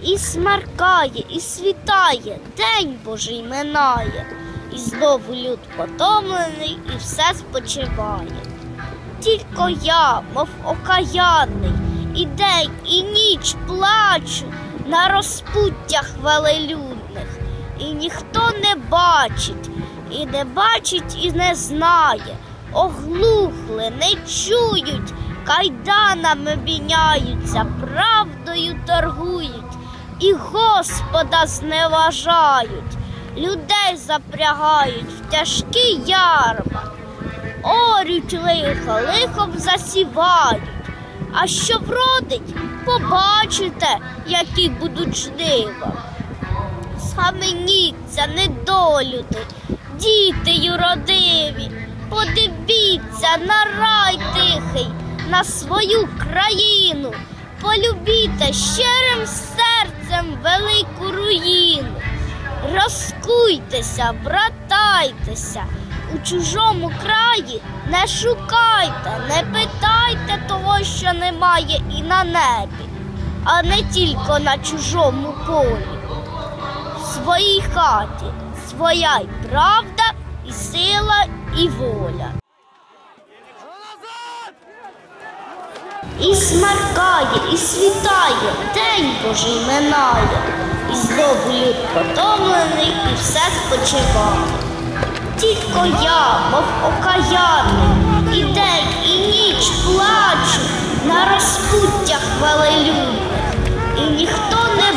І смеркає, і світає, день Божий минає, і знову люд потомлений, і все спочиває. Тільки я, мов окаянний, і день, і ніч плачу на розпуттях велелюдних, і ніхто не бачить, і не знає, оглухли, не чують, кайданами міняються, правдою торгують, і Господа зневажають, людей запрягають в тяжкі ярма, орють лихо, лихом засівають, а що вродить, побачите, які будуть жнива. Схаменіться, недолюди, діти юродиві, подивіться на рай тихий, на свою країну, полюбіте щирим серцем велику руїну. Розкуйтеся, братайтеся, у чужому краї не шукайте, не питайте того, що немає і на небі, а не тільки на чужому полі. В своїй хаті своя й правда, і сила, і воля. І смеркає, і світає, день Божий минає, і знову люд потомлений, і все спочиває. Тільки я, мов окаянний, і день, і ніч плачу на розпуттях велелюдних, і ніхто не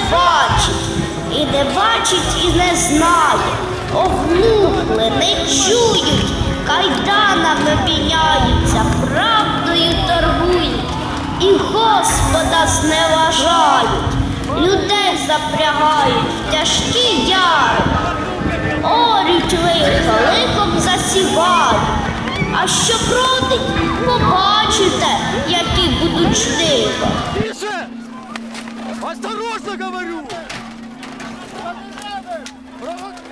бачить, і не знає, оглухли, не чують, кайданами міняються, правдою торгують, і Господа зневажають, людей запрягають в тяжкі ярма, орють лихо, лихом засівають, а що вродить, побачите, які будуть жнива. Тише! Осторожно говорю!